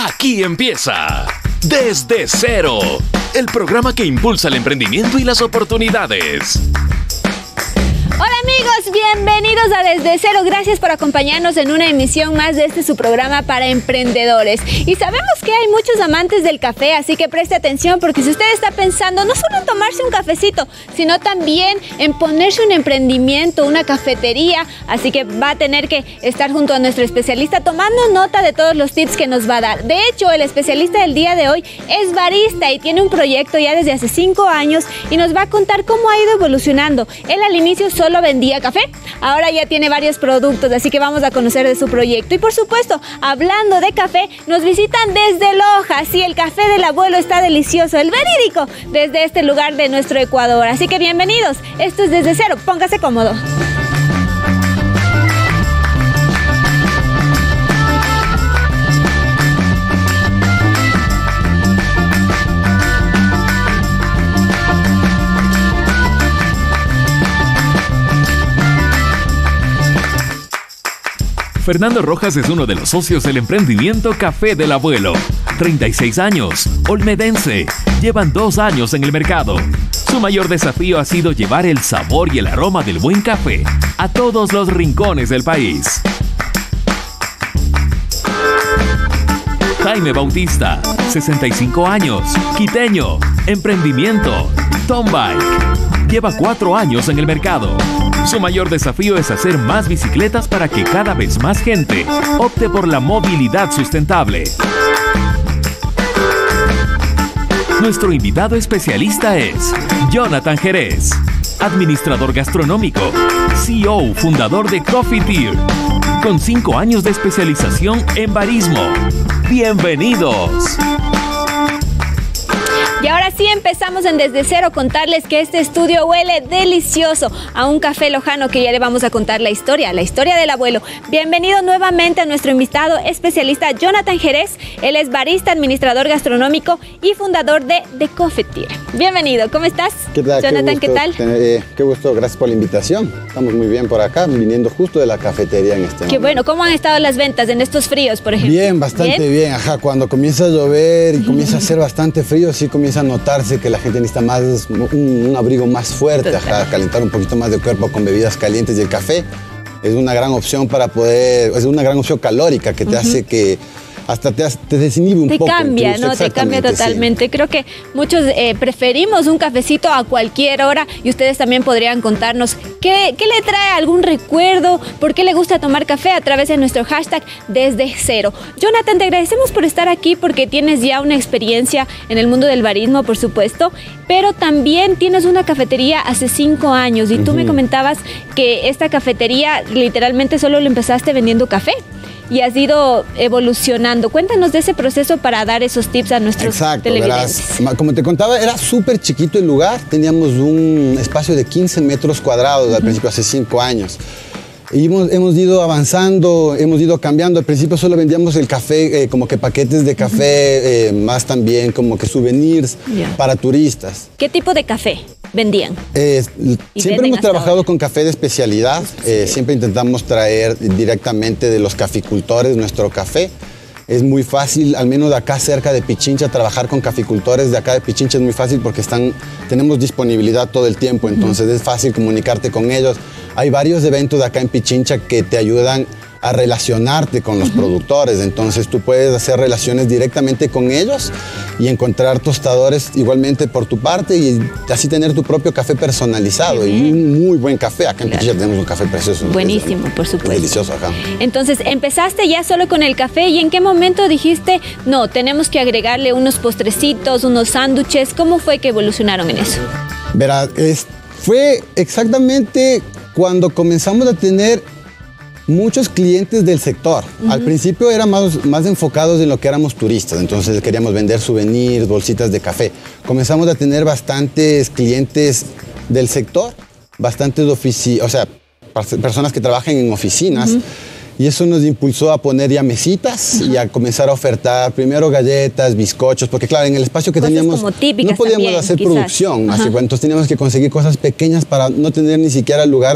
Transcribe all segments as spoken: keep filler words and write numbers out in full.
Aquí empieza Desde Cero, el programa que impulsa el emprendimiento y las oportunidades. Hola amigos, bienvenidos a Desde Cero. Gracias por acompañarnos en una emisión más de este su programa para emprendedores. Y sabemos que hay muchos amantes del café, así que preste atención porque si usted está pensando no solo en tomarse un cafecito, sino también en ponerse un emprendimiento, una cafetería, así que va a tener que estar junto a nuestro especialista tomando nota de todos los tips que nos va a dar. De hecho, el especialista del día de hoy es barista y tiene un proyecto ya desde hace cinco años y nos va a contar cómo ha ido evolucionando. Él al inicio solo vendía café, ahora ya tiene varios productos, así que vamos a conocer de su proyecto. Y por supuesto, hablando de café, nos visitan desde Loja. Sí, el café del abuelo está delicioso, el verídico, desde este lugar de nuestro Ecuador. Así que bienvenidos, esto es Desde Cero, póngase cómodo. Fernando Rojas es uno de los socios del emprendimiento Café del Abuelo. treinta y seis años, olmedense, llevan dos años en el mercado. Su mayor desafío ha sido llevar el sabor y el aroma del buen café a todos los rincones del país. Jaime Bautista, sesenta y cinco años, quiteño, emprendimiento, Tombike. Lleva cuatro años en el mercado. Su mayor desafío es hacer más bicicletas para que cada vez más gente opte por la movilidad sustentable. Nuestro invitado especialista es Jonathan Jerez, administrador gastronómico, C E O, fundador de Coffeeteer, con cinco años de especialización en barismo. ¡Bienvenidos! Y ahora sí empezamos en Desde Cero, contarles que este estudio huele delicioso a un café lojano que ya le vamos a contar la historia, la historia del abuelo. Bienvenido nuevamente a nuestro invitado especialista Jonathan Jerez. Él es barista, administrador gastronómico y fundador de The Coffeeteer. Bienvenido, ¿cómo estás? ¿Qué tal? Jonathan, qué, ¿qué tal? Tener, eh, qué gusto, gracias por la invitación. Estamos muy bien por acá, viniendo justo de la cafetería en este momento. Qué bueno, ¿cómo han estado las ventas en estos fríos, por ejemplo? Bien, bastante bien, bien. Ajá, cuando comienza a llover y comienza a hacer bastante frío, sí comienza a notarse que la gente necesita más, un, un abrigo más fuerte, ajá, calentar un poquito más de cuerpo con bebidas calientes, y el café es una gran opción para poder, es una gran opción calórica que te uh-huh. hace que hasta te, te desinhibe un te poco. Cambia, ¿no? Te cambia totalmente. Sí. Creo que muchos eh, preferimos un cafecito a cualquier hora y ustedes también podrían contarnos qué, qué le trae algún recuerdo, por qué le gusta tomar café a través de nuestro hashtag Desde Cero. Jonathan, te agradecemos por estar aquí porque tienes ya una experiencia en el mundo del barismo, por supuesto, pero también tienes una cafetería hace cinco años y uh-huh. tú me comentabas que esta cafetería literalmente solo lo empezaste vendiendo café. Y has ido evolucionando. Cuéntanos de ese proceso para dar esos tips a nuestros Exacto, televidentes. Verás, como te contaba, era súper chiquito el lugar. Teníamos un espacio de quince metros cuadrados uh-huh. al principio, hace cinco años. Y hemos, hemos ido avanzando, hemos ido cambiando. Al principio solo vendíamos el café, eh, como que paquetes de café, uh-huh. eh, más también como que souvenirs yeah. para turistas. ¿Qué tipo de café vendían? Eh, siempre hemos trabajado ahora con café de especialidad. Eh, siempre intentamos traer directamente de los caficultores nuestro café. Es muy fácil, al menos de acá cerca de Pichincha, trabajar con caficultores de acá de Pichincha es muy fácil porque están, tenemos disponibilidad todo el tiempo, entonces uh-huh. es fácil comunicarte con ellos. Hay varios eventos de acá en Pichincha que te ayudan a relacionarte con los uh-huh. productores, entonces tú puedes hacer relaciones directamente con ellos y encontrar tostadores igualmente por tu parte y así tener tu propio café personalizado y un muy buen café. Acá en claro. Pichincha tenemos un café precioso. Buenísimo, es, por supuesto. Es delicioso acá. Entonces, ¿empezaste ya solo con el café y en qué momento dijiste, no, tenemos que agregarle unos postrecitos, unos sándwiches? ¿Cómo fue que evolucionaron en eso? Verá, es, fue exactamente cuando comenzamos a tener muchos clientes del sector. Uh-huh. Al principio eran más, más enfocados en lo que éramos turistas, entonces queríamos vender souvenirs, bolsitas de café. Comenzamos a tener bastantes clientes del sector, bastantes ofici- o sea, personas que trabajan en oficinas. Uh-huh. Y eso nos impulsó a poner ya mesitas uh-huh. y a comenzar a ofertar primero galletas, bizcochos, porque claro, en el espacio que cosas teníamos como típicas no podíamos también, hacer quizás. producción, Uh-huh. así, entonces teníamos que conseguir cosas pequeñas para no tener ni siquiera lugar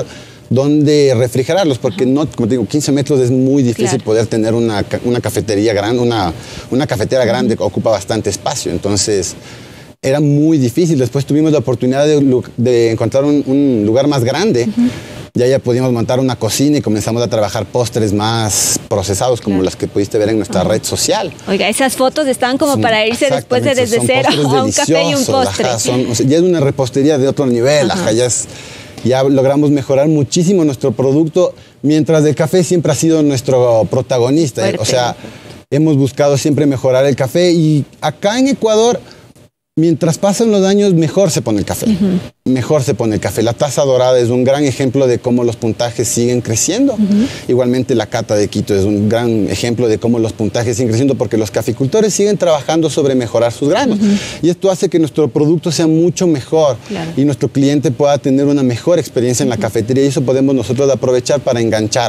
dónde refrigerarlos, porque Ajá. no, como te digo, quince metros es muy difícil claro. poder tener una, una cafetería grande, una, una cafetera uh-huh. grande que ocupa bastante espacio. Entonces, era muy difícil. Después tuvimos la oportunidad de, de encontrar un, un lugar más grande. Uh-huh. Ya ya pudimos montar una cocina y comenzamos a trabajar postres más procesados, como claro. las que pudiste ver en nuestra uh-huh. red social. Oiga, esas fotos están como son, para irse después de desde cero a un café y un postre. Ajá, son, o sea, ya es una repostería de otro nivel. Uh-huh. Ajá, ya, es, ya logramos mejorar muchísimo nuestro producto, mientras el café siempre ha sido nuestro protagonista. Fuerte. O sea, hemos buscado siempre mejorar el café y acá en Ecuador, mientras pasan los años, mejor se pone el café. Uh-huh. Mejor se pone el café. La taza dorada es un gran ejemplo de cómo los puntajes siguen creciendo. Uh-huh. Igualmente la cata de Quito es un gran ejemplo de cómo los puntajes siguen creciendo porque los caficultores siguen trabajando sobre mejorar sus granos. Uh-huh. Y esto hace que nuestro producto sea mucho mejor claro. y nuestro cliente pueda tener una mejor experiencia en uh-huh. la cafetería, y eso podemos nosotros aprovechar para enganchar.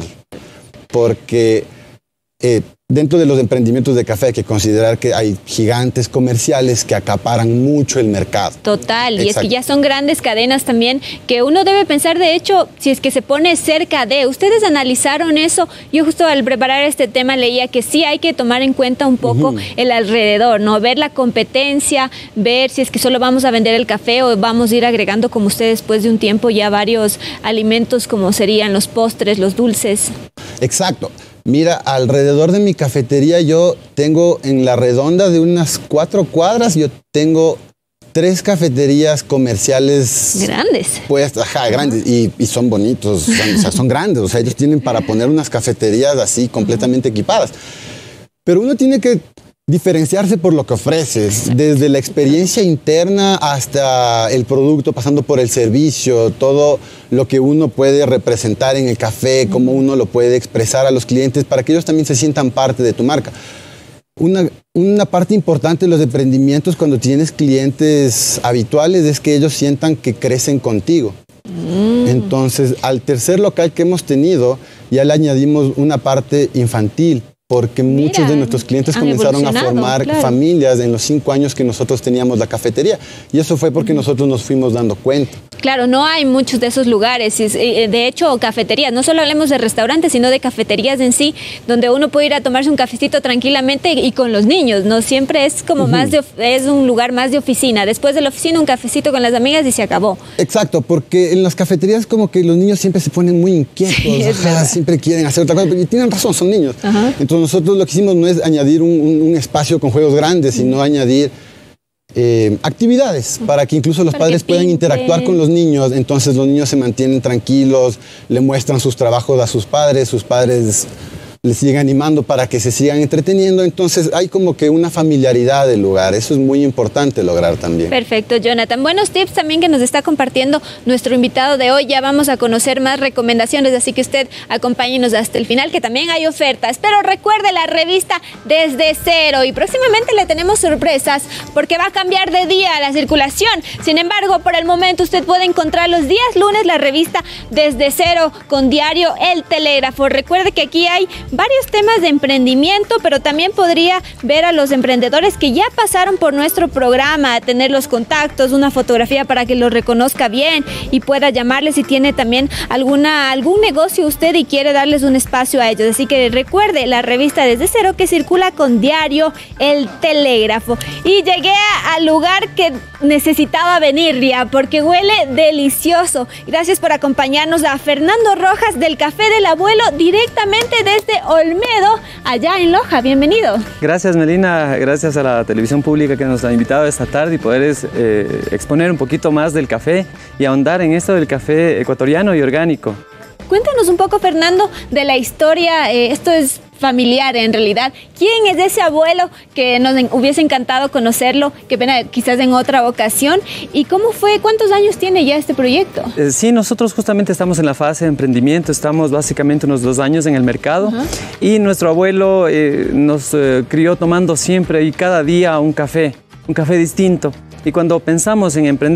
Porque eh, dentro de los emprendimientos de café hay que considerar que hay gigantes comerciales que acaparan mucho el mercado. Total, Exacto. y es que ya son grandes cadenas también que uno debe pensar, de hecho, si es que se pone cerca de... ¿Ustedes analizaron eso? Yo justo al preparar este tema leía que sí hay que tomar en cuenta un poco uh-huh. el alrededor, ¿no? Ver la competencia, ver si es que solo vamos a vender el café o vamos a ir agregando, como ustedes después de un tiempo, ya varios alimentos como serían los postres, los dulces. Exacto. Mira, alrededor de mi cafetería yo tengo en la redonda de unas cuatro cuadras, yo tengo tres cafeterías comerciales. Grandes. Pues, ajá, grandes. Y, y son bonitos, son, o sea, son grandes. O sea, ellos tienen para poner unas cafeterías así completamente equipadas. Pero uno tiene que diferenciarse por lo que ofreces, desde la experiencia interna hasta el producto, pasando por el servicio, todo lo que uno puede representar en el café, cómo uno lo puede expresar a los clientes para que ellos también se sientan parte de tu marca. Una, una parte importante de los emprendimientos cuando tienes clientes habituales es que ellos sientan que crecen contigo. Mm. Entonces, al tercer local que hemos tenido, ya le añadimos una parte infantil, porque Mira, muchos de nuestros clientes comenzaron a formar claro. familias en los cinco años que nosotros teníamos la cafetería. Y eso fue porque nosotros nos fuimos dando cuenta. Claro, no hay muchos de esos lugares. De hecho, cafeterías, no solo hablemos de restaurantes, sino de cafeterías en sí, donde uno puede ir a tomarse un cafecito tranquilamente y con los niños, ¿no? Siempre es como uh-huh. más de, es un lugar más de oficina. Después de la oficina, un cafecito con las amigas y se acabó. Exacto, porque en las cafeterías como que los niños siempre se ponen muy inquietos, sí, ajá, siempre quieren hacer otra cosa. Y tienen razón, son niños. Uh-huh. Entonces nosotros lo que hicimos no es añadir un, un, un espacio con juegos grandes, sino uh-huh. añadir Eh, actividades para que incluso los para padres puedan interactuar con los niños. Entonces los niños se mantienen tranquilos, le muestran sus trabajos a sus padres, sus padres les siguen animando para que se sigan entreteniendo. Entonces hay como que una familiaridad del lugar. Eso es muy importante lograr también. Perfecto, Jonathan. Buenos tips también que nos está compartiendo nuestro invitado de hoy. Ya vamos a conocer más recomendaciones, así que usted acompáñenos hasta el final, que también hay ofertas. Pero recuerde la revista Desde Cero, y próximamente le tenemos sorpresas porque va a cambiar de día la circulación. Sin embargo, por el momento usted puede encontrar los días lunes la revista Desde Cero con diario El Telégrafo. Recuerde que aquí hay varios temas de emprendimiento, pero también podría ver a los emprendedores que ya pasaron por nuestro programa, tener los contactos, una fotografía para que los reconozca bien y pueda llamarles si tiene también alguna, algún negocio usted y quiere darles un espacio a ellos. Así que recuerde la revista Desde Cero que circula con diario El Telégrafo. Y llegué al lugar que necesitaba venir, ya, porque huele delicioso. Gracias por acompañarnos a Fernando Rojas del Café del Abuelo directamente desde Olmedo, allá en Loja. Bienvenido. Gracias, Melina. Gracias a la televisión pública que nos ha invitado esta tarde y poder eh, exponer un poquito más del café y ahondar en esto del café ecuatoriano y orgánico. Cuéntanos un poco, Fernando, de la historia. Eh, esto es familiar en realidad. ¿Quién es ese abuelo que nos hubiese encantado conocerlo? Qué pena, quizás en otra ocasión. ¿Y cómo fue? ¿Cuántos años tiene ya este proyecto? Eh, sí, nosotros justamente estamos en la fase de emprendimiento. Estamos básicamente unos dos años en el mercado. Uh-huh. Y nuestro abuelo eh, nos eh, crió tomando siempre y cada día un café, un café distinto. Y cuando pensamos en emprender,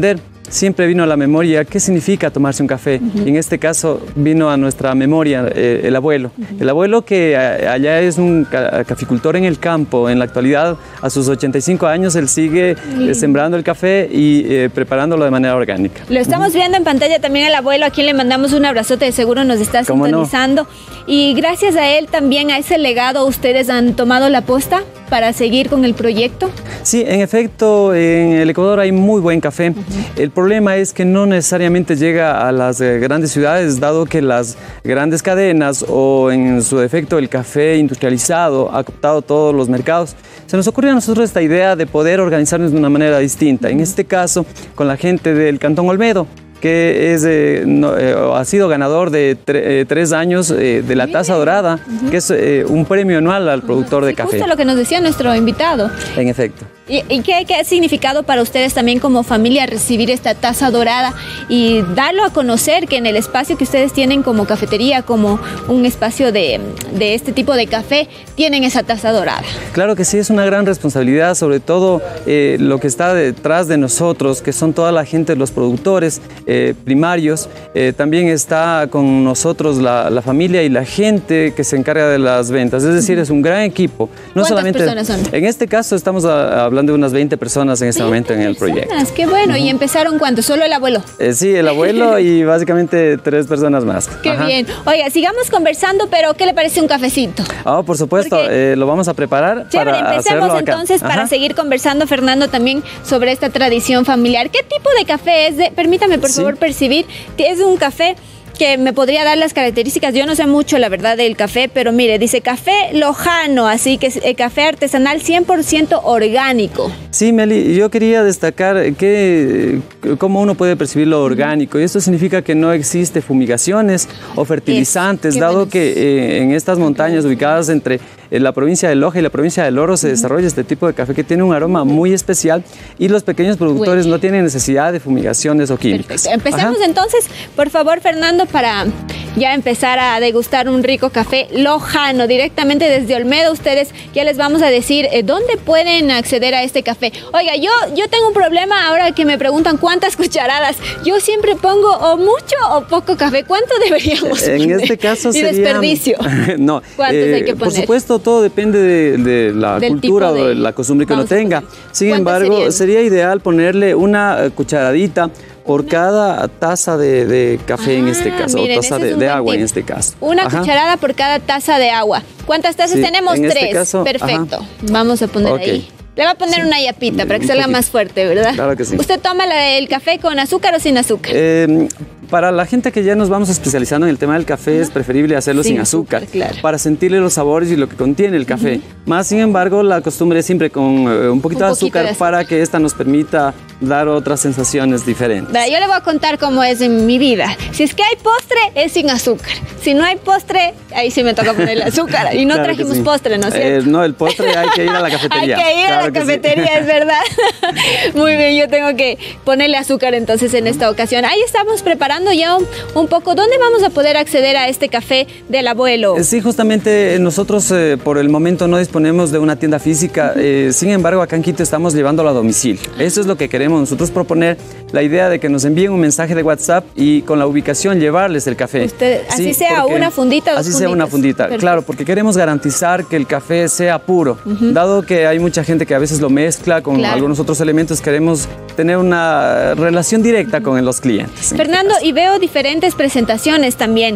siempre vino a la memoria qué significa tomarse un café. Uh-huh. Y en este caso vino a nuestra memoria eh, el abuelo. Uh-huh. El abuelo que a, allá es un ca caficultor en el campo. En la actualidad, a sus ochenta y cinco años, él sigue uh-huh. eh, sembrando el café y eh, preparándolo de manera orgánica. Lo estamos uh-huh. viendo en pantalla también el abuelo, a quien le mandamos un abrazote, de seguro nos está sintonizando. No. Y gracias a él también, a ese legado, ¿ustedes han tomado la posta para seguir con el proyecto? Sí, en efecto, en el Ecuador hay muy buen café. Uh-huh. El problema es que no necesariamente llega a las eh, grandes ciudades, dado que las grandes cadenas o en su defecto el café industrializado ha cooptado todos los mercados. Se nos ocurrió a nosotros esta idea de poder organizarnos de una manera distinta. Uh-huh. En este caso, con la gente del Cantón Olmedo, que es, eh, no, eh, ha sido ganador de tre, eh, tres años eh, de la Taza Dorada, uh-huh. que es eh, un premio anual al productor uh-huh. de sí, café. Justo lo que nos decía nuestro invitado. En efecto. ¿Y, y qué, qué ha significado para ustedes también como familia recibir esta Taza Dorada y darlo a conocer, que en el espacio que ustedes tienen como cafetería, como un espacio de, de este tipo de café, tienen esa Taza Dorada? Claro que sí, es una gran responsabilidad, sobre todo eh, lo que está detrás de nosotros, que son toda la gente, los productores eh, primarios. Eh, también está con nosotros la, la familia y la gente que se encarga de las ventas. Es decir, es un gran equipo. No ¿Cuántas solamente, personas son? En este caso estamos a, hablando de unas veinte personas en este momento en el proyecto. ¡Qué bueno! Uh-huh. ¿Y empezaron cuánto? ¿Solo el abuelo? Eh, sí, el abuelo y básicamente tres personas más. ¡Qué Ajá. bien! Oiga, sigamos conversando, pero ¿qué le parece un cafecito? Oh, por supuesto, Porque... eh, lo vamos a preparar. Chévere, para empecemos hacerlo entonces acá. para seguir conversando, Fernando, también sobre esta tradición familiar. ¿Qué tipo de café es? De, permítame, por sí. favor, percibir. Es un café que me podría dar las características. Yo no sé mucho, la verdad, del café, pero mire, dice café lojano, así que es eh, café artesanal cien por ciento orgánico. Sí, Meli, yo quería destacar que, cómo uno puede percibir lo orgánico, y esto significa que no existe fumigaciones o fertilizantes, es, dado bueno. que eh, en estas montañas ubicadas entre en la provincia de Loja y la provincia del Oro se uh-huh. desarrolla este tipo de café que tiene un aroma muy especial y los pequeños productores bueno. no tienen necesidad de fumigaciones o químicos. Perfecto. Empecemos Ajá. entonces, por favor, Fernando, para ya empezar a degustar un rico café lojano directamente desde Olmedo. Ustedes ya les vamos a decir eh, dónde pueden acceder a este café. Oiga, yo, yo tengo un problema ahora que me preguntan cuántas cucharadas. Yo siempre pongo o mucho o poco café. ¿Cuánto deberíamos en poner? En este caso sería... Y desperdicio. no. ¿Cuántos eh, hay que poner? Por supuesto, todo depende de, de la Del cultura de... o de la costumbre que uno tenga. Sin embargo, serían? sería ideal ponerle una cucharadita por cada taza de, de café ah, en este caso, miren, o taza de, de agua en este caso. Una Ajá. cucharada por cada taza de agua. ¿Cuántas tazas sí, tenemos? En Tres. Este caso, Perfecto. Ajá. Vamos a poner okay. ahí. Le va a poner sí. una yapita para que Un salga poquito. más fuerte, ¿verdad? Claro que sí. ¿Usted toma la, el café con azúcar o sin azúcar? Eh, para la gente que ya nos vamos especializando en el tema del café, uh-huh. es preferible hacerlo sin, sin azúcar, azúcar claro. para sentirle los sabores y lo que contiene el café. Uh-huh. Más sin embargo, la costumbre es siempre con eh, un poquito, un de, azúcar de azúcar para que esta nos permita dar otras sensaciones diferentes. Yo le voy a contar cómo es en mi vida. Si es que hay postre, es sin azúcar. Si no hay postre, ahí sí me toca ponerle azúcar. Y no claro trajimos sí. postre, ¿no es cierto? Eh, no, el postre hay que ir a la cafetería. Hay que ir claro a la cafetería, sí. es verdad. Muy bien, yo tengo que ponerle azúcar entonces en esta ocasión. Ahí estamos preparando ya un, un poco. ¿Dónde vamos a poder acceder a este café del abuelo? Sí, justamente nosotros eh, por el momento no disponemos de una tienda física. Uh-huh. eh, sin embargo, acá en Quito estamos llevándolo a domicilio. Eso es lo que queremos nosotros proponer, la idea de que nos envíen un mensaje de WhatsApp y con la ubicación llevarles el café. Usted, así sí, sea una fundita o Así funditas. sea una fundita, Perfecto. Claro, porque queremos garantizar que el café sea puro. Uh-huh. Dado que hay mucha gente que a veces lo mezcla con claro. algunos otros elementos, queremos tener una relación directa uh-huh. con los clientes. Fernando, y veo diferentes presentaciones también.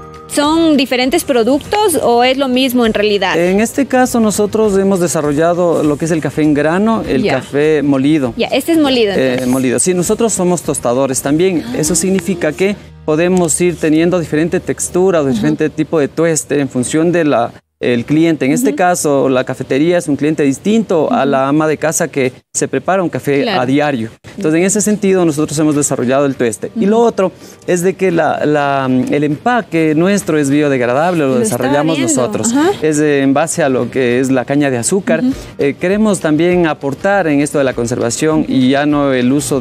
¿Son diferentes productos o es lo mismo en realidad? En este caso nosotros hemos desarrollado lo que es el café en grano, el yeah. café molido. Ya, yeah, este es molido. Eh, molido. Sí, nosotros somos tostadores también. Ah. Eso significa que podemos ir teniendo diferente textura o diferente uh-huh. tipo de tueste en función de la el cliente. En uh-huh. este caso, la cafetería es un cliente distinto uh-huh. a la ama de casa que se prepara un café claro. a diario. Entonces, en ese sentido, nosotros hemos desarrollado el tueste. Uh-huh. Y lo otro es de que la, la, el empaque nuestro es biodegradable, lo, lo desarrollamos nosotros. Uh-huh. Es eh, en base a lo que es la caña de azúcar. Uh-huh. eh, queremos también aportar en esto de la conservación y ya no el uso de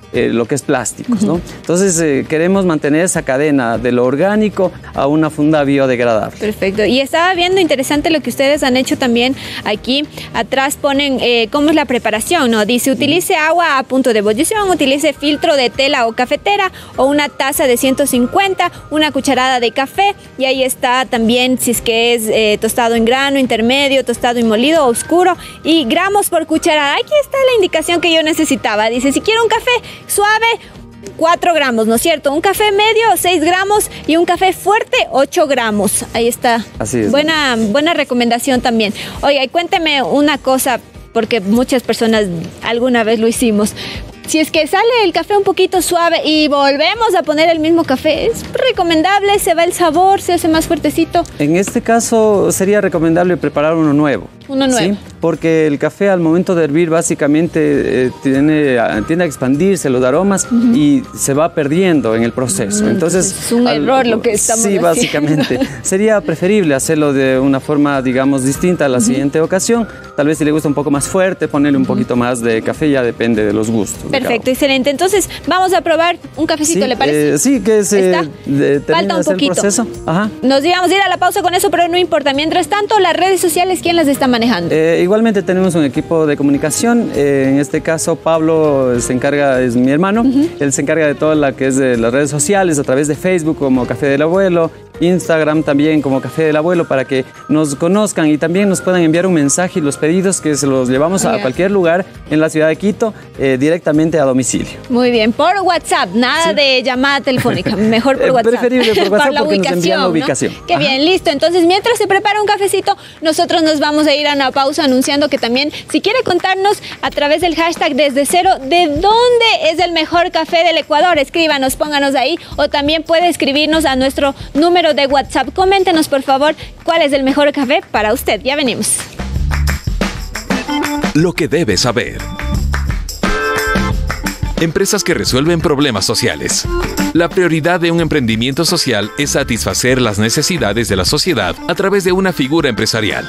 eh, lo que es plásticos, ¿no? Entonces eh, queremos mantener esa cadena de lo orgánico a una funda biodegradable. Perfecto. Y estaba viendo interesante lo que ustedes han hecho también aquí. Atrás ponen eh, cómo es la preparación, ¿no? Dice, utilice agua a punto de ebullición, utilice filtro de tela o cafetera o una taza de ciento cincuenta, una cucharada de café, y ahí está también si es que es eh, tostado en grano, intermedio, tostado y molido, oscuro, y gramos por cucharada. Aquí está la indicación que yo necesitaba. Dice, si quiero un café suave, cuatro gramos, ¿no es cierto? Un café medio, seis gramos, y un café fuerte, ocho gramos. Ahí está. Así es. Buena, buena recomendación también. Oiga, y cuénteme una cosa, porque muchas personas alguna vez lo hicimos. Si es que sale el café un poquito suave y volvemos a poner el mismo café, ¿es recomendable? ¿Se va el sabor? ¿Se hace más fuertecito? En este caso sería recomendable preparar uno nuevo. Uno nuevo. ¿Sí? Porque el café al momento de hervir básicamente eh, tiene, tiende a expandirse los aromas uh-huh. y se va perdiendo en el proceso. Uh-huh. Entonces, es un al, error lo que estamos Sí, haciendo. Básicamente. Sería preferible hacerlo de una forma, digamos, distinta a la uh-huh. siguiente ocasión. Tal vez si le gusta un poco más fuerte, ponerle un uh-huh. poquito más de café, ya depende de los gustos. Perfecto, excelente. Entonces, vamos a probar un cafecito, sí, ¿le parece? Eh, sí, que se de, falta un poquito. El proceso. Ajá. Nos íbamos a ir a la pausa con eso, pero no importa. Mientras tanto, las redes sociales, ¿quién las está manejando? Eh, igualmente tenemos un equipo de comunicación. Eh, en este caso, Pablo se encarga, es mi hermano. Uh-huh. Él se encarga de todo lo que es de las redes sociales, a través de Facebook como Café del Abuelo, Instagram también como Café del Abuelo, para que nos conozcan y también nos puedan enviar un mensaje y los pedidos que se los llevamos a cualquier lugar en la ciudad de Quito, eh, directamente a domicilio. Muy bien, por WhatsApp, nada sí. de llamada telefónica, mejor por WhatsApp. Preferible por WhatsApp la porque ubicación, nos envían la ubicación. ¿No? Qué Ajá. bien, listo. Entonces, mientras se prepara un cafecito, nosotros nos vamos a ir a una pausa anunciando que también, si quiere contarnos a través del hashtag Desde Cero, ¿de dónde es el mejor café del Ecuador? Escríbanos, pónganos ahí, o también puede escribirnos a nuestro número de WhatsApp. Coméntenos, por favor, cuál es el mejor café para usted. Ya venimos. Lo que debes saber. Empresas que resuelven problemas sociales. La prioridad de un emprendimiento social es satisfacer las necesidades de la sociedad a través de una figura empresarial.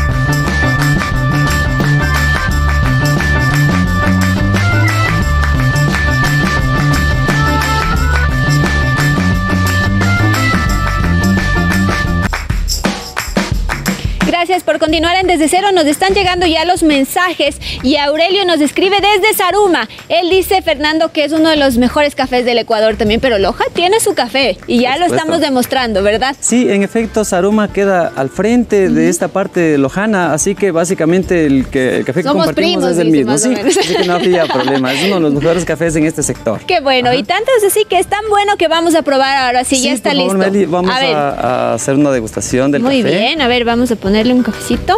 Gracias por continuar en Desde Cero. Nos están llegando ya los mensajes y Aurelio nos escribe desde Zaruma. Él dice, Fernando, que es uno de los mejores cafés del Ecuador también, pero Loja tiene su café y ya lo estamos demostrando, ¿verdad? Sí, en efecto, Zaruma queda al frente uh-huh. de esta parte lojana, así que básicamente el, que, el café Somos que compartimos primos, es el mismo. Sí, así que no habría problema. Es uno de los mejores cafés en este sector. Qué bueno, Ajá. y tanto es así que es tan bueno que vamos a probar ahora. Sí, sí ya está por listo. Favor, Meli, vamos a, a, a hacer una degustación del Muy café. Muy bien, a ver, vamos a ponerle un cafecito.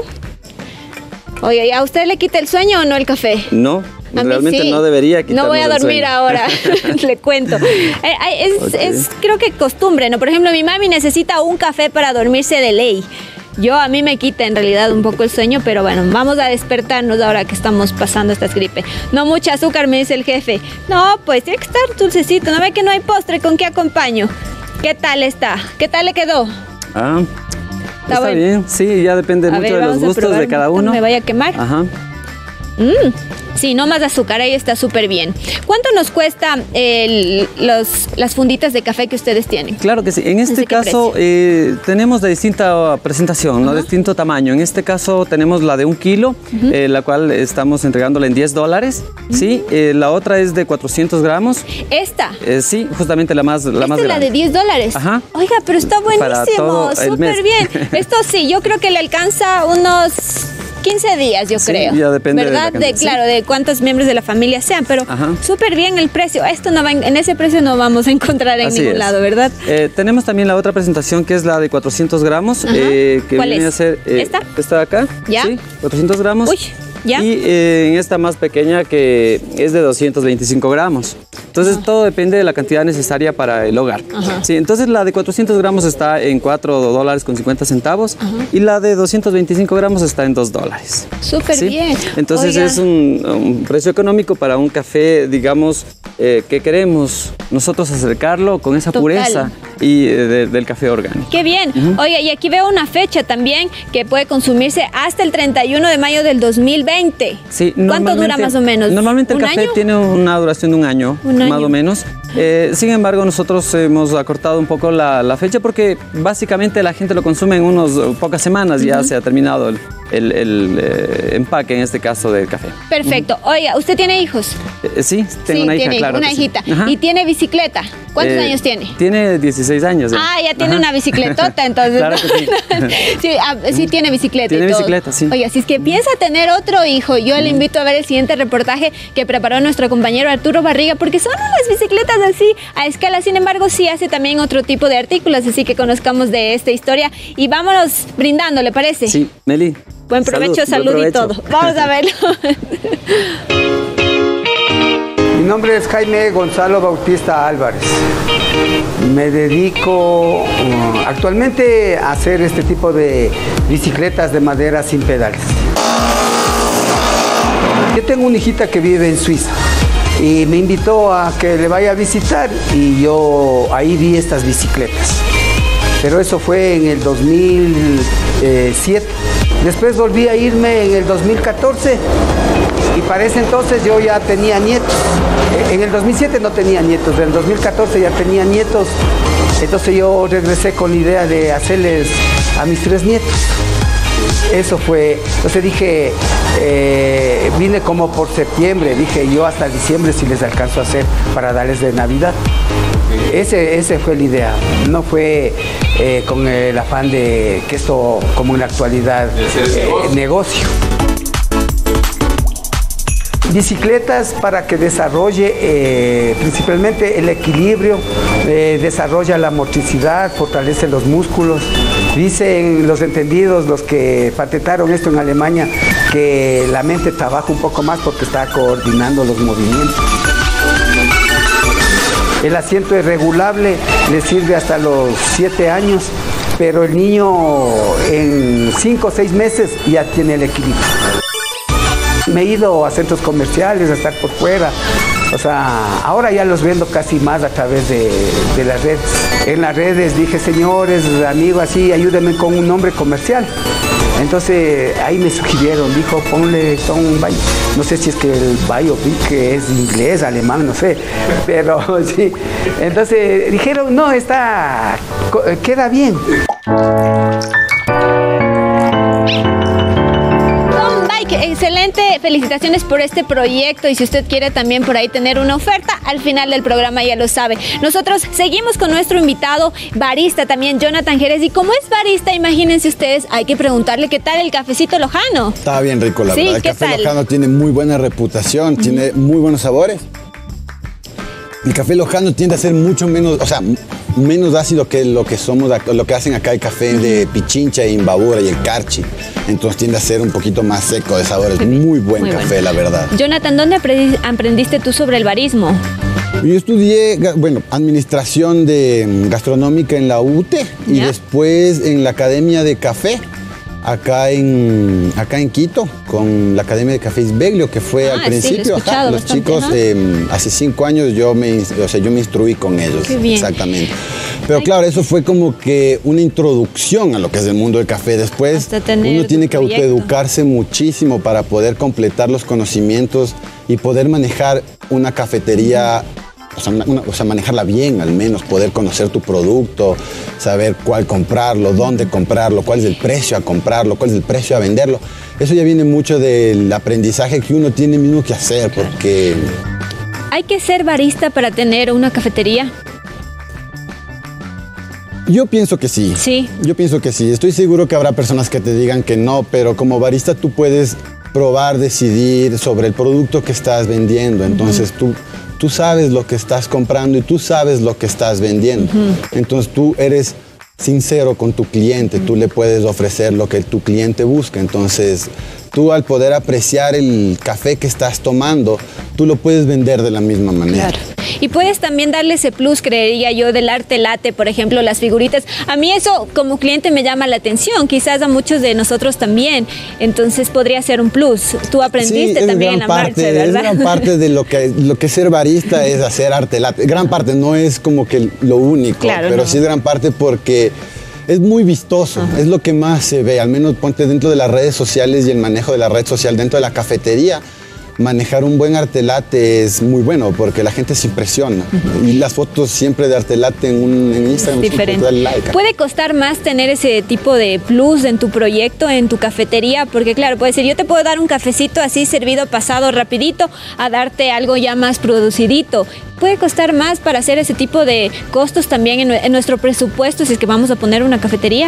Oye, ¿a usted le quita el sueño o no el café? No, a realmente sí. no debería quitarme No voy a dormir ahora, le cuento. Es, okay. es creo que costumbre, ¿no? Por ejemplo, mi mami necesita un café para dormirse de ley. Yo, a mí me quita en realidad un poco el sueño, pero bueno, vamos a despertarnos ahora que estamos pasando esta gripe. No mucha azúcar, me dice el jefe. No, pues tiene que estar dulcecito, ¿no ve que no hay postre? ¿Con qué acompaño? ¿Qué tal está? ¿Qué tal le quedó? Ah... Está, Está bueno. bien, sí, ya depende a mucho ver, de los gustos de cada uno. Me vaya a quemar. Ajá. Mm, sí, no más azúcar, ahí está súper bien. ¿Cuánto nos cuesta el, los, las funditas de café que ustedes tienen? Claro que sí, en este caso eh, tenemos de distinta presentación, uh-huh. ¿no? de distinto tamaño. En este caso tenemos la de un kilo, uh-huh. eh, la cual estamos entregándola en diez dólares. Uh-huh. ¿sí? Eh, la otra es de cuatrocientos gramos. ¿Esta? Eh, sí, justamente la más, la ¿Esta más es grande. la de diez dólares? Ajá. Oiga, pero está buenísimo, súper bien. Esto sí, yo creo que le alcanza unos quince días, yo sí, creo. Ya depende ¿verdad? De, la de Claro, de cuántos miembros de la familia sean, pero súper bien el precio. Esto no va en, en ese precio no vamos a encontrar en Así ningún es. lado, ¿verdad? Eh, tenemos también la otra presentación que es la de cuatrocientos gramos. Eh, que ¿Cuál viene es? A ser, eh, ¿Esta? Esta de acá. ¿Ya? Sí, cuatrocientos gramos. Uy. ¿Ya? Y eh, en esta más pequeña que es de doscientos veinticinco gramos. Entonces, Ajá. todo depende de la cantidad necesaria para el hogar. Sí, entonces, la de cuatrocientos gramos está en cuatro dólares con cincuenta centavos Ajá. y la de doscientos veinticinco gramos está en dos dólares. Súper ¿sí? bien. Entonces, Oiga. es un, un precio económico para un café, digamos, eh, que queremos nosotros acercarlo con esa Total. pureza y eh, de, del café orgánico. ¡Qué bien! Uh-huh. Oye, y aquí veo una fecha también que puede consumirse hasta el treinta y uno de mayo del dos mil veinte. Sí, ¿cuánto dura más o menos? Normalmente el café año? tiene una duración de un año, ¿Un año? más o menos. Eh, sin embargo, nosotros hemos acortado un poco la, la fecha porque básicamente la gente lo consume en unas pocas semanas, uh-huh. ya se ha terminado el, el, el eh, empaque, en este caso, del café. Perfecto. Uh-huh. Oiga, ¿usted tiene hijos? Eh, sí, tengo sí, una hija, tiene claro. una hijita. Sí. ¿Y tiene bicicleta? ¿Cuántos eh, años tiene? Tiene dieciséis años. Eh. Ah, ya tiene Ajá. una bicicletota, entonces. Claro que sí. sí, ah, sí tiene bicicleta Tiene y todo. bicicleta, sí. Oye, si es que piensa tener otro hijo, yo le invito a ver el siguiente reportaje que preparó nuestro compañero Arturo Barriga, porque son unas bicicletas así a escala. Sin embargo, sí hace también otro tipo de artículos, así que conozcamos de esta historia y vámonos brindando, ¿le parece? Sí, Meli. Buen provecho, salud, salud buen provecho. Y todo. Vamos a verlo. Mi nombre es Jaime Gonzalo Bautista Álvarez. Me dedico uh, actualmente a hacer este tipo de bicicletas de madera sin pedales. Yo tengo una hijita que vive en Suiza y me invitó a que le vaya a visitar y yo ahí vi estas bicicletas. Pero eso fue en el dos mil siete. Después volví a irme en el dos mil catorce y para ese entonces yo ya tenía nietos. En el dos mil siete no tenía nietos, en el dos mil catorce ya tenía nietos. Entonces yo regresé con la idea de hacerles a mis tres nietos. Eso fue, entonces dije, eh, vine como por septiembre, dije yo hasta diciembre si les alcanzo a hacer para darles de Navidad. Ese, ese fue la idea, no fue eh, con el afán de que esto como en la actualidad eh, negocio. Bicicletas para que desarrolle eh, principalmente el equilibrio, eh, desarrolla la motricidad, fortalece los músculos. Dicen los entendidos, los que patentaron esto en Alemania, que la mente trabaja un poco más porque está coordinando los movimientos. El asiento es regulable, le sirve hasta los siete años, pero el niño en cinco o seis meses ya tiene el equilibrio. Me he ido a centros comerciales, a estar por fuera. O sea, ahora ya los vendo casi más a través de, de las redes. En las redes dije, señores, amigos, así, ayúdenme con un nombre comercial. Entonces, ahí me sugirieron, dijo, ponle Tom Bay. No sé si es que el Biopic es inglés, alemán, no sé. Pero sí. Entonces, dijeron, no, está, queda bien. Excelente, felicitaciones por este proyecto y si usted quiere también por ahí tener una oferta, al final del programa ya lo sabe. Nosotros seguimos con nuestro invitado barista también, Jonathan Jerez, y como es barista, imagínense ustedes, hay que preguntarle qué tal el cafecito lojano. Está bien rico, la sí, verdad. El café tal? lojano tiene muy buena reputación, uh-huh. tiene muy buenos sabores. El café lojano tiende a ser mucho menos, o sea, menos ácido que lo que somos, lo que hacen acá el café de Pichincha, Imbabura y el Carchi. Entonces tiende a ser un poquito más seco de sabores. Muy buen Muy café, bueno. la verdad. Jonathan, ¿dónde aprendiste tú sobre el barismo? Yo estudié, bueno, administración de gastronómica en la U T E y ¿Ya? después en la Academia de Café. Acá en, acá en Quito, con la Academia de Café Isbeglio, que fue ah, al principio, sí, ajá, los bastante, chicos, eh, hace cinco años yo me, o sea, yo me instruí con ellos. Qué bien. Exactamente. Pero Ay. claro, eso fue como que una introducción a lo que es el mundo del café. Después uno tiene que proyecto. autoeducarse muchísimo para poder completar los conocimientos y poder manejar una cafetería. O sea, una, o sea, manejarla bien, al menos poder conocer tu producto, saber cuál comprarlo, dónde comprarlo, cuál es el precio a comprarlo, cuál es el precio a venderlo. Eso ya viene mucho del aprendizaje que uno tiene mismo que hacer, porque... ¿Hay que ser barista para tener una cafetería? Yo pienso que sí. Sí. Yo pienso que sí. Estoy seguro que habrá personas que te digan que no, pero como barista tú puedes probar, decidir sobre el producto que estás vendiendo. Entonces uh-huh. tú... Tú sabes lo que estás comprando y tú sabes lo que estás vendiendo. Uh-huh. Entonces tú eres sincero con tu cliente, tú le puedes ofrecer lo que tu cliente busca. Entonces tú al poder apreciar el café que estás tomando, tú lo puedes vender de la misma manera. Claro. Y puedes también darle ese plus, creería yo, del arte latte, por ejemplo, las figuritas. A mí eso como cliente me llama la atención, quizás a muchos de nosotros también. Entonces podría ser un plus. Tú aprendiste sí, también en la parte, marcha, ¿verdad? Es gran parte de lo que, lo que ser barista es hacer arte latte. Gran parte, no es como que lo único, claro, pero no. sí es gran parte porque es muy vistoso, uh-huh. es lo que más se ve, al menos ponte dentro de las redes sociales y el manejo de la red social dentro de la cafetería. Manejar un buen arte latte es muy bueno porque la gente se impresiona. Uh-huh. Y las fotos siempre de arte latte en, un, en Instagram es diferente. Like. ¿Puede costar más tener ese tipo de plus en tu proyecto, en tu cafetería? Porque claro, puede ser, yo te puedo dar un cafecito así servido, pasado rapidito, a darte algo ya más producidito. ¿Puede costar más para hacer ese tipo de costos también en, en nuestro presupuesto si es que vamos a poner una cafetería?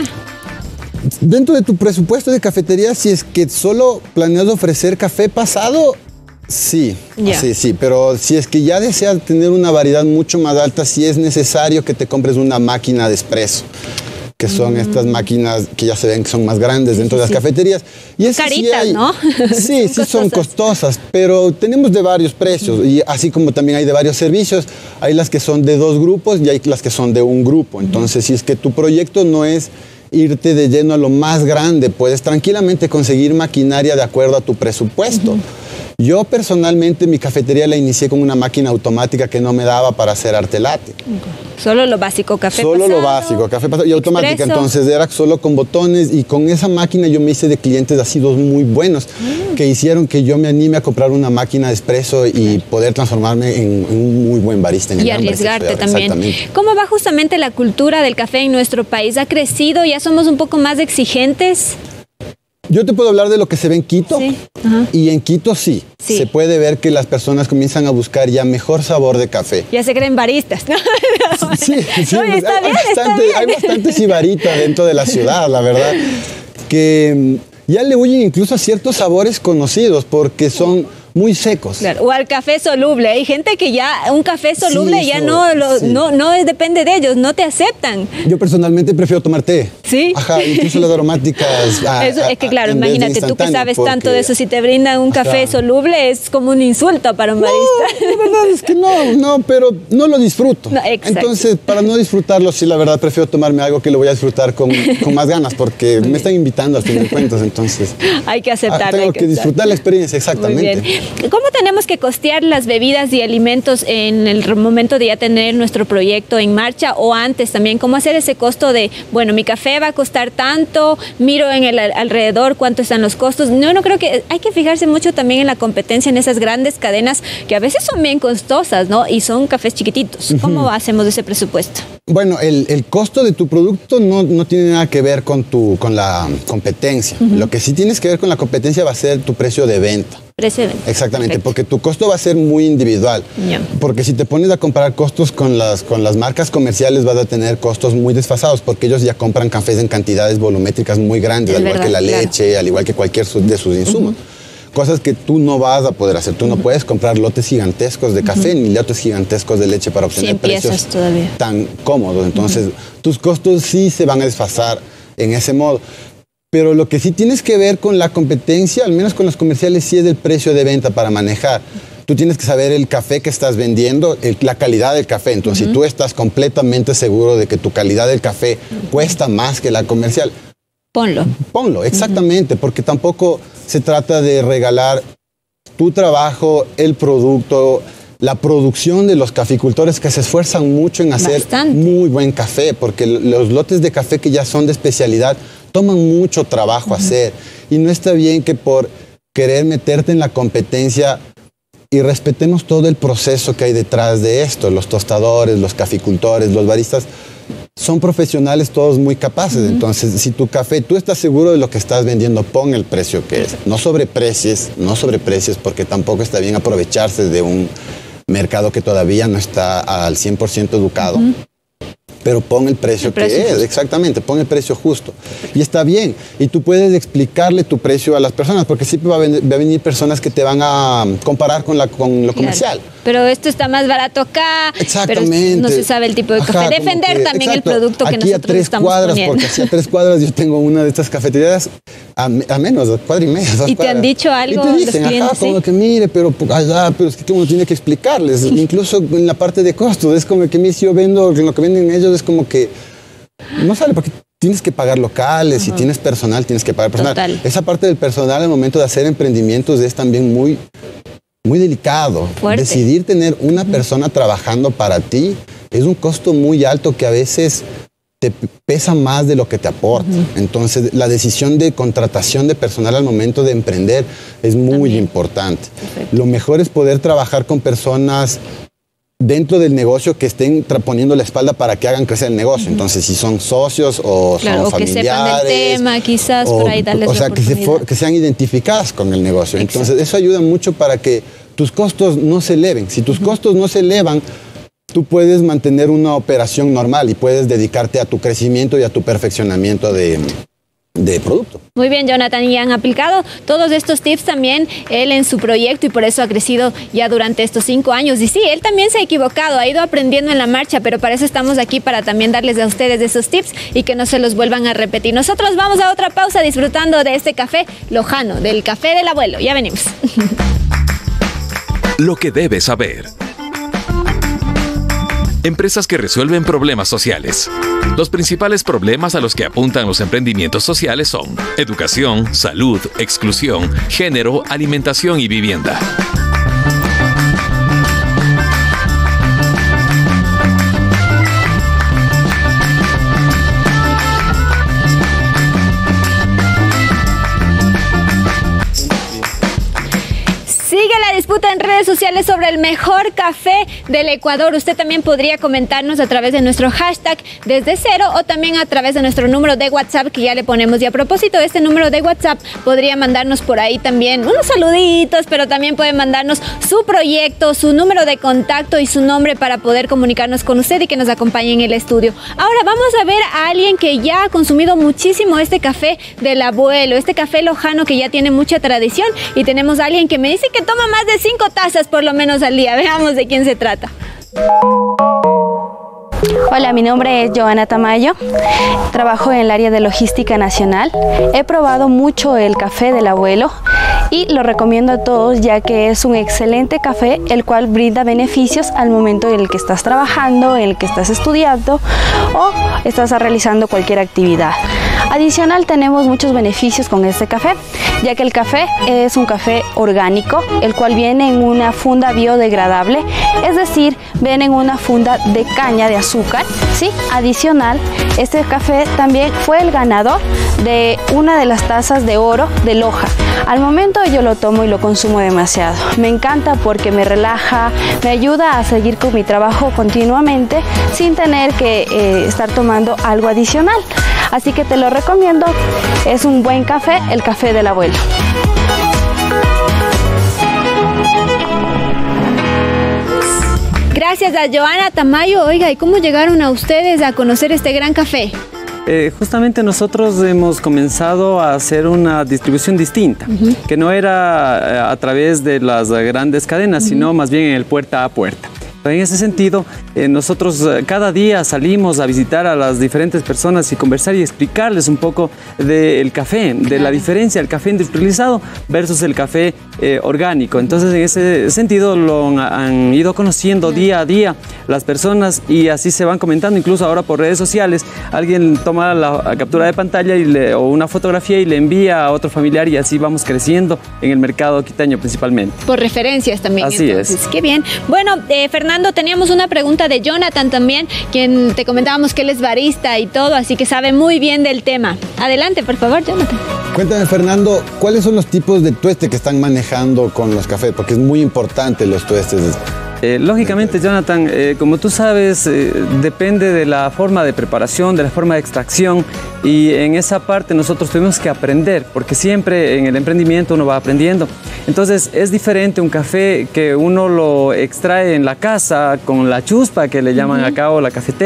Dentro de tu presupuesto de cafetería, si es que solo planeas ofrecer café pasado, sí, yeah. sí, sí, pero si es que ya deseas tener una variedad mucho más alta, sí es necesario que te compres una máquina de espresso, que son mm. estas máquinas que ya se ven que son más grandes dentro sí, de las sí. cafeterías. Y Caritas, sí hay, ¿no? Sí, sí son costosas, pero tenemos de varios precios, y así como también hay de varios servicios, hay las que son de dos grupos y hay las que son de un grupo. Entonces, si es que tu proyecto no es irte de lleno a lo más grande, puedes tranquilamente conseguir maquinaria de acuerdo a tu presupuesto. Uh-huh. Yo personalmente mi cafetería la inicié con una máquina automática que no me daba para hacer arte latte. Okay. Solo lo básico, café Solo pasado, lo básico, café pasado y automática. expreso. Entonces era solo con botones y con esa máquina yo me hice de clientes así dos muy buenos mm. que hicieron que yo me anime a comprar una máquina de espresso y poder transformarme en, en un muy buen barista. En y el arriesgarte también. ¿Cómo va justamente la cultura del café en nuestro país? ¿Ha crecido? ¿Ya somos un poco más exigentes? Yo te puedo hablar de lo que se ve en Quito, sí. uh-huh. y en Quito sí, sí, se puede ver que las personas comienzan a buscar ya mejor sabor de café. Ya se creen baristas, ¿no? Sí, sí, no, pues está hay, bien, hay, bastante, está hay bastante sibarita dentro de la ciudad, la verdad, que ya le huyen incluso a ciertos sabores conocidos porque son muy secos. Claro. O al café soluble. Hay gente que ya un café soluble sí, ya eso, no, lo, sí. no, no depende de ellos, no te aceptan. Yo personalmente prefiero tomar té. Sí. Ajá, incluso las aromáticas. A, eso, es que claro, a, imagínate, tú que sabes porque, tanto de eso, si te brindan un café ajá. soluble es como un insulto para un barista. No, la verdad es que no, no, pero no lo disfruto. No, entonces, para no disfrutarlo, sí, la verdad, prefiero tomarme algo que lo voy a disfrutar con, con más ganas, porque me están invitando al fin de cuentas, entonces. Hay que aceptarlo. Tengo hay que, que disfrutar la experiencia, exactamente. Muy bien. ¿Cómo tenemos que costear las bebidas y alimentos en el momento de ya tener nuestro proyecto en marcha o antes también? ¿Cómo hacer ese costo de, bueno, mi café va a costar tanto, miro en el alrededor cuánto están los costos? No, no creo que hay que fijarse mucho también en la competencia, en esas grandes cadenas que a veces son bien costosas, ¿no? Y son cafés chiquititos. ¿Cómo uh-huh. hacemos ese presupuesto? Bueno, el, el costo de tu producto no, no tiene nada que ver con, tu, con la competencia. Uh-huh. Lo que sí tienes que ver con la competencia va a ser tu precio de venta. Precio de venta. Exactamente, perfecto. Porque tu costo va a ser muy individual. Yeah. Porque si te pones a comparar costos con las, con las marcas comerciales vas a tener costos muy desfasados porque ellos ya compran cafés en cantidades volumétricas muy grandes, es al igual verdad, que la claro. leche, al igual que cualquier de sus insumos. Uh-huh. Cosas que tú no vas a poder hacer. Tú uh-huh. no puedes comprar lotes gigantescos de café uh-huh. ni lotes gigantescos de leche para obtener sí, precios todavía. tan cómodos. Entonces, uh-huh. tus costos sí se van a desfasar en ese modo. Pero lo que sí tienes que ver con la competencia, al menos con los comerciales, sí es el precio de venta para manejar. Tú tienes que saber el café que estás vendiendo, el, la calidad del café. Entonces, uh-huh. si tú estás completamente seguro de que tu calidad del café cuesta más que la comercial, ponlo. Ponlo, exactamente, uh-huh. porque tampoco se trata de regalar tu trabajo, el producto, la producción de los caficultores que se esfuerzan mucho en hacer Bastante. muy buen café, porque los lotes de café que ya son de especialidad toman mucho trabajo uh-huh. hacer. Y no está bien que por querer meterte en la competencia y respetemos todo el proceso que hay detrás de esto. Los tostadores, los caficultores, los baristas son profesionales todos muy capaces. Uh-huh. Entonces, si tu café, tú estás seguro de lo que estás vendiendo, pon el precio que es. No sobreprecies, no sobreprecies, porque tampoco está bien aprovecharse de un mercado que todavía no está al cien por ciento educado. Uh-huh. Pero pon el precio, el precio que justo. es, exactamente, pon el precio justo. Y está bien. Y tú puedes explicarle tu precio a las personas, porque siempre va a venir, va a venir personas que te van a comparar con, la, con lo claro. comercial. Pero esto está más barato acá, exactamente. Pero no se sabe el tipo de café. Ajá, Defender que, también exacto. el producto que aquí nosotros a tres estamos cuadras, poniendo. Porque aquí a tres cuadras yo tengo una de estas cafeterías A, a menos, a cuadra y media. ¿Y te han dicho algo y te dicen, los clientes? Ajá, como ¿sí? que mire, pero allá, pero es que uno tiene que explicarles. Sí. Incluso en la parte de costos, es como que si yo vendo, lo que venden ellos es como que no sale porque tienes que pagar locales, uh-huh. Si tienes personal, tienes que pagar personal. Total. Esa parte del personal al momento de hacer emprendimientos es también muy, muy delicado. Fuerte. Decidir tener una uh-huh. persona trabajando para ti es un costo muy alto que a veces te pesa más de lo que te aporta. Uh-huh. Entonces, la decisión de contratación de personal al momento de emprender es muy También. importante. Perfecto. Lo mejor es poder trabajar con personas dentro del negocio que estén poniendo la espalda para que hagan crecer el negocio. Uh-huh. Entonces, si son socios o claro, son o familiares. Que sepan del tema, quizás, o, por ahí darles O sea, que, se for, que sean identificadas con el negocio. Exacto. Entonces, eso ayuda mucho para que tus costos no se eleven. Si tus uh-huh. costos no se elevan, tú puedes mantener una operación normal y puedes dedicarte a tu crecimiento y a tu perfeccionamiento de, de producto. Muy bien, Jonathan, y han aplicado todos estos tips también él en su proyecto y por eso ha crecido ya durante estos cinco años. Y sí, él también se ha equivocado, ha ido aprendiendo en la marcha, pero para eso estamos aquí, para también darles a ustedes esos tips y que no se los vuelvan a repetir. Nosotros vamos a otra pausa disfrutando de este café lojano, del café del abuelo. Ya venimos. Lo que debes saber. Empresas que resuelven problemas sociales. Los principales problemas a los que apuntan los emprendimientos sociales son educación, salud, exclusión, género, alimentación y vivienda. Sigue la disputa en redes sociales sobre el mejor café del Ecuador. Usted también podría comentarnos a través de nuestro hashtag Desde Cero o también a través de nuestro número de WhatsApp que ya le ponemos. Y a propósito de este número de WhatsApp, podría mandarnos por ahí también unos saluditos, pero también puede mandarnos su proyecto, su número de contacto y su nombre para poder comunicarnos con usted y que nos acompañe en el estudio. Ahora vamos a ver a alguien que ya ha consumido muchísimo este café del abuelo, este café lojano que ya tiene mucha tradición, y tenemos a alguien que me dice que toma más de cinco tazas por lo menos al día. Veamos de quién se trata. Hola, mi nombre es Joana Tamayo, trabajo en el área de logística nacional. He probado mucho el café del abuelo y lo recomiendo a todos ya que es un excelente café el cual brinda beneficios al momento en el que estás trabajando, en el que estás estudiando o estás realizando cualquier actividad. Adicional, tenemos muchos beneficios con este café, ya que el café es un café orgánico, el cual viene en una funda biodegradable, es decir, viene en una funda de caña de azúcar, ¿sí? Adicional, este café también fue el ganador de una de las tazas de oro de Loja. Al momento yo lo tomo y lo consumo demasiado. Me encanta porque me relaja, me ayuda a seguir con mi trabajo continuamente sin tener que eh, estar tomando algo adicional. Así que te lo recomiendo, es un buen café, el café del abuelo. Gracias a Joana Tamayo. Oiga, ¿y cómo llegaron a ustedes a conocer este gran café? Eh, justamente nosotros hemos comenzado a hacer una distribución distinta, uh-huh. que no era a través de las grandes cadenas, uh-huh. sino más bien en el puerta a puerta. En ese sentido, eh, nosotros eh, cada día salimos a visitar a las diferentes personas y conversar y explicarles un poco del café, de claro. la diferencia del café industrializado versus el café eh, orgánico. Entonces, en ese sentido, lo han, han ido conociendo claro. día a día las personas y así se van comentando. Incluso ahora por redes sociales, alguien toma la, la captura de pantalla y le, o una fotografía y le envía a otro familiar y así vamos creciendo en el mercado quiteño principalmente. Por referencias también. Así entonces. es. Qué bien. Bueno, eh, Fernando, teníamos una pregunta de Jonathan también, quien te comentábamos que él es barista y todo, así que sabe muy bien del tema. Adelante, por favor, Jonathan. Cuéntame, Fernando, ¿cuáles son los tipos de tueste que están manejando con los cafés? Porque es muy importante los tuestes. Eh, lógicamente, Jonathan, eh, como tú sabes, eh, depende de la forma de preparación, de la forma de extracción, y en esa parte nosotros tenemos que aprender, porque siempre en el emprendimiento uno va aprendiendo. Entonces es diferente un café que uno lo extrae en la casa con la chuspa que le llaman uh-huh. acá, o la cafetera,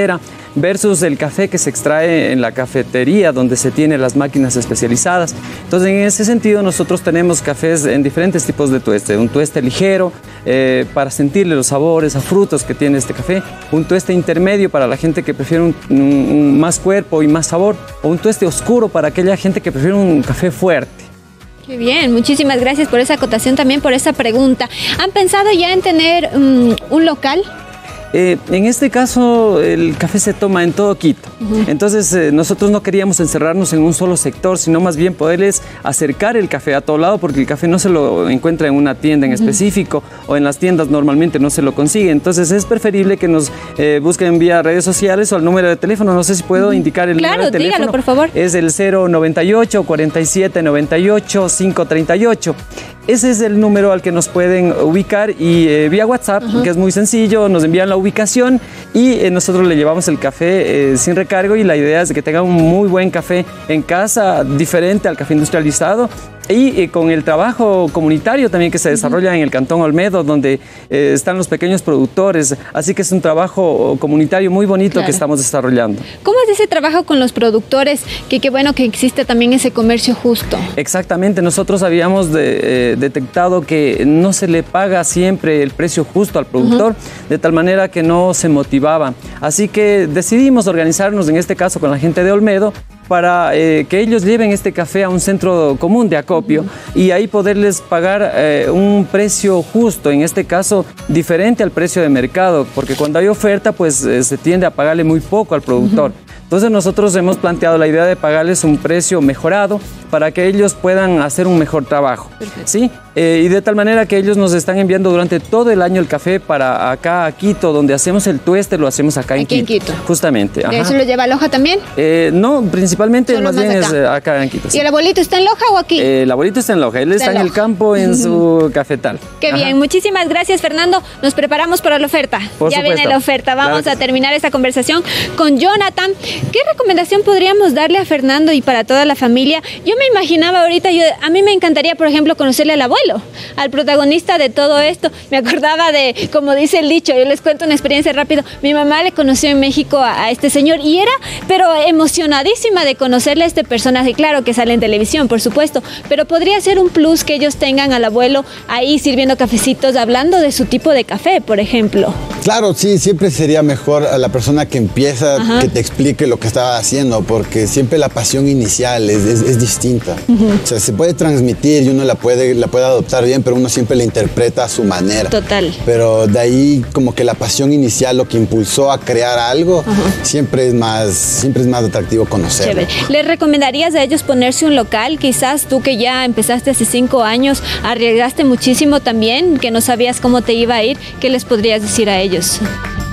versus el café que se extrae en la cafetería, donde se tienen las máquinas especializadas. Entonces, en ese sentido, nosotros tenemos cafés en diferentes tipos de tueste. Un tueste ligero, eh, para sentirle los sabores a frutos que tiene este café. Un tueste intermedio para la gente que prefiere un, un, un más cuerpo y más sabor. O un tueste oscuro para aquella gente que prefiere un café fuerte. Qué bien, muchísimas gracias por esa acotación, también por esa pregunta. ¿Han pensado ya en tener um, un local? Eh, en este caso, el café se toma en todo Quito. Uh-huh. Entonces, eh, nosotros no queríamos encerrarnos en un solo sector, sino más bien poderles acercar el café a todo lado, porque el café no se lo encuentra en una tienda en uh-huh. específico, o en las tiendas normalmente no se lo consigue. Entonces, es preferible que nos eh, busquen vía redes sociales o al número de teléfono. No sé si puedo uh-huh. indicar el claro, número de teléfono. Dígalo, por favor. Es el cero noventa y ocho, cuarenta y siete, noventa y ocho, cinco treinta y ocho. Ese es el número al que nos pueden ubicar y eh, vía WhatsApp, uh-huh. que es muy sencillo, nos envían la ubicación y eh, nosotros le llevamos el café eh, sin recargo, y la idea es que tengan un muy buen café en casa, diferente al café industrializado. Y eh, con el trabajo comunitario también que se desarrolla uh-huh. en el Cantón Olmedo, donde eh, están los pequeños productores. Así que es un trabajo comunitario muy bonito claro. que estamos desarrollando. ¿Cómo es ese trabajo con los productores? Que qué bueno que existe también ese comercio justo. Exactamente. Nosotros habíamos de, eh, detectado que no se le paga siempre el precio justo al productor, uh-huh. de tal manera que no se motivaba. Así que decidimos organizarnos, en este caso con la gente de Olmedo, para eh, que ellos lleven este café a un centro común de acopio uh-huh. y ahí poderles pagar eh, un precio justo, en este caso diferente al precio de mercado, porque cuando hay oferta pues eh, se tiende a pagarle muy poco al productor. Uh-huh. Entonces nosotros hemos planteado la idea de pagarles un precio mejorado para que ellos puedan hacer un mejor trabajo, ¿sí? Eh, y de tal manera que ellos nos están enviando durante todo el año el café para acá a Quito, donde hacemos el tueste, lo hacemos acá en Aquí Quito. en Quito. Justamente. ¿Y eso lo lleva a Loja también? Eh, no, principalmente Solo más bien acá. es eh, acá en Quito. ¿Y el abuelito está en Loja o aquí? Eh, el abuelito está en Loja, él está, está en, en el campo en su cafetal. Qué Ajá. bien, muchísimas gracias, Fernando. Nos preparamos para la oferta. Por ya supuesto. viene la oferta. Vamos claro a terminar esta conversación con Jonathan. ¿Qué recomendación podríamos darle a Fernando y para toda la familia? Yo me imaginaba ahorita, yo, a mí me encantaría, por ejemplo, conocerle al abuelo, al protagonista de todo esto. Me acordaba de, como dice el dicho, yo les cuento una experiencia rápido. Mi mamá le conoció en México a, a este señor y era, pero emocionadísima de conocerle a este personaje. Claro que sale en televisión, por supuesto, pero podría ser un plus que ellos tengan al abuelo ahí sirviendo cafecitos, hablando de su tipo de café, por ejemplo. Claro, sí, siempre sería mejor a la persona que empieza Ajá. que te explique lo que estaba haciendo, porque siempre la pasión inicial es, es, es distinta. Uh-huh. O sea, se puede transmitir y uno la puede, la puede adoptar bien, pero uno siempre la interpreta a su manera. Total. Pero de ahí como que la pasión inicial, lo que impulsó a crear algo, uh-huh. siempre es más, siempre es más atractivo conocerlo. ¿Les recomendarías a ellos ponerse un local? Quizás tú que ya empezaste hace cinco años, arriesgaste muchísimo también, que no sabías cómo te iba a ir. ¿Qué les podrías decir a ellos?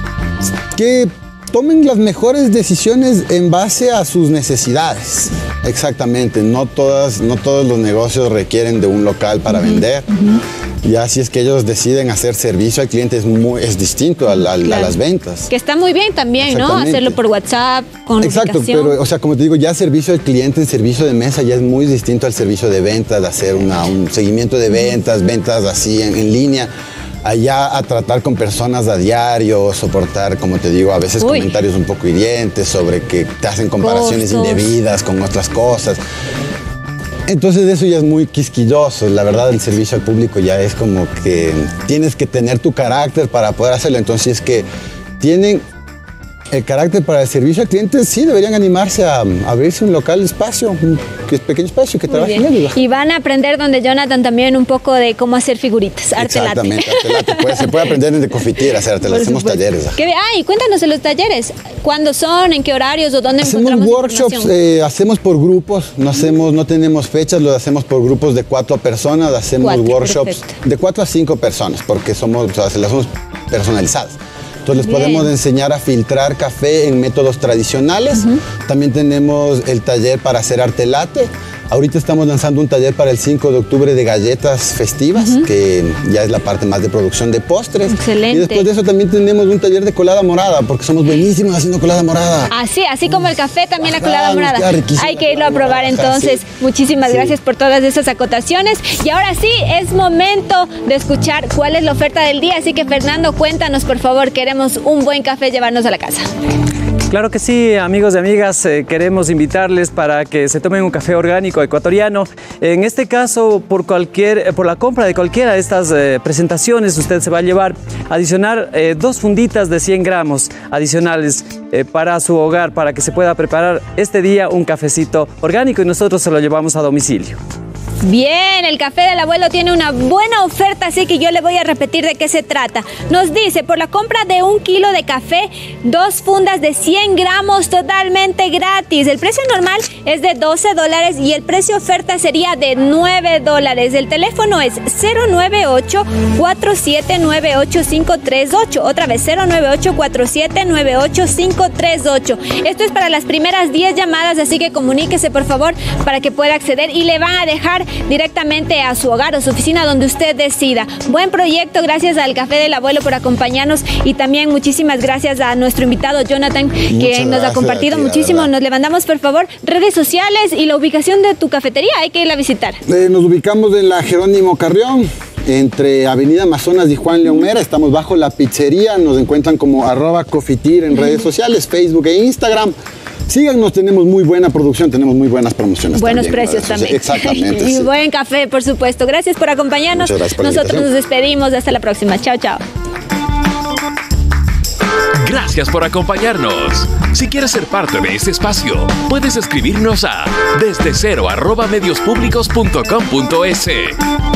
Que tomen las mejores decisiones en base a sus necesidades. Exactamente, no, todas, no todos los negocios requieren de un local para uh-huh. vender. Uh-huh. Ya si es que ellos deciden hacer servicio al cliente es, muy, es distinto a, a, claro. a las ventas. Que está muy bien también, ¿no? Hacerlo por WhatsApp, con Exacto, ubicación. Pero o sea, como te digo, ya servicio al cliente, el servicio de mesa ya es muy distinto al servicio de ventas, de hacer una, un seguimiento de ventas, ventas así en, en línea. Allá a tratar con personas a diario, soportar, como te digo, a veces Uy. comentarios un poco hirientes sobre que te hacen comparaciones Costos. indebidas con otras cosas. Entonces eso ya es muy quisquilloso. La verdad, el servicio al público ya es como que tienes que tener tu carácter para poder hacerlo. Entonces es que tienen el carácter para el servicio al cliente, sí deberían animarse a, a abrirse un local espacio, un pequeño espacio que trabajen ellos. Y van a aprender donde Jonathan también un poco de cómo hacer figuritas, arte latte. Exactamente, arte latte. Pues, se puede aprender desde confitería, hacer arte latte. Hacemos talleres. ¿Qué, ah, y cuéntanos de los talleres. ¿Cuándo son? ¿En qué horarios? ¿O dónde hacemos encontramos workshops? Eh, hacemos por grupos, no, hacemos, no tenemos fechas, lo hacemos por grupos de cuatro personas, hacemos cuatro, workshops perfecto. de cuatro a cinco personas, porque somos, o sea, las hacemos personalizadas. Entonces les Bien. podemos enseñar a filtrar café en métodos tradicionales. Uh-huh. También tenemos el taller para hacer arte latte. Ahorita estamos lanzando un taller para el cinco de octubre de galletas festivas, uh-huh. que ya es la parte más de producción de postres. Excelente. Y después de eso también tenemos un taller de colada morada, porque somos buenísimos haciendo colada morada. Así, así como el café, también Ajá, la colada morada. Hay que irlo a probar entonces. Sí. Muchísimas sí. gracias por todas esas acotaciones. Y ahora sí, es momento de escuchar cuál es la oferta del día. Así que Fernando, cuéntanos por favor, queremos un buen café llevarnos a la casa. Claro que sí, amigos y amigas, eh, queremos invitarles para que se tomen un café orgánico ecuatoriano. En este caso, por cualquier, por la compra de cualquiera de estas eh, presentaciones, usted se va a llevar adicionar eh, dos funditas de cien gramos adicionales eh, para su hogar, para que se pueda preparar este día un cafecito orgánico y nosotros se lo llevamos a domicilio. Bien, el café del abuelo tiene una buena oferta, así que yo le voy a repetir de qué se trata. Nos dice, por la compra de un kilo de café, dos fundas de cien gramos totalmente gratis. El precio normal es de doce dólares y el precio oferta sería de nueve dólares. El teléfono es cero nueve ocho, cuatro siete nueve ocho, cinco tres ocho. Otra vez, cero nueve ocho, cuatro siete nueve ocho, cinco tres ocho. Esto es para las primeras diez llamadas, así que comuníquese por favor para que pueda acceder y le van a dejar directamente a su hogar o su oficina donde usted decida. Buen proyecto, gracias al Café del Abuelo por acompañarnos y también muchísimas gracias a nuestro invitado Jonathan, que nos ha compartido muchísimo. Nos le mandamos por favor redes sociales y la ubicación de tu cafetería, hay que irla a visitar. Eh, nos ubicamos en la Jerónimo Carrión, entre Avenida Amazonas y Juan León Mera. Estamos bajo la pizzería, nos encuentran como arroba cofitir en redes sociales, Facebook e Instagram. Síganos, tenemos muy buena producción, tenemos muy buenas promociones. Buenos también, precios también. Exactamente. Y sí. Buen café, por supuesto. Gracias por acompañarnos. Muchas gracias por la Nosotros invitación. nos despedimos. Hasta la próxima. Chao, chao. Gracias por acompañarnos. Si quieres ser parte de este espacio, puedes escribirnos a desde cero arroba medios públicos punto com punto es.